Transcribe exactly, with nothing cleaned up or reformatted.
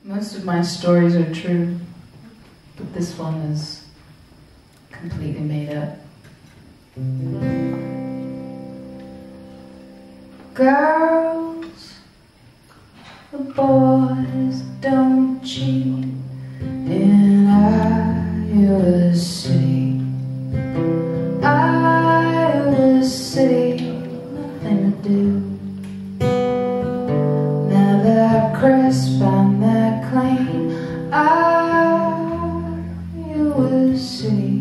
Most of my stories are true, but this one is completely made up. Girls, the boys don't cheat in Iowa City. Iowa City, nothing to do. Now they're crisp and they're clean. Iowa City.